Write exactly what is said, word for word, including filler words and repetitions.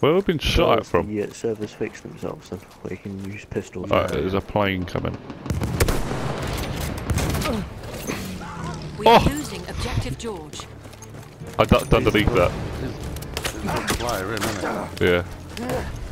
Well, we've been shot at So from. the uh, servers fix themselves then, where you can use pistols. Uh, there's a plane coming. We are Oh! losing objective George. I ducked underneath that. It's a flyer in, isn't it? Yeah.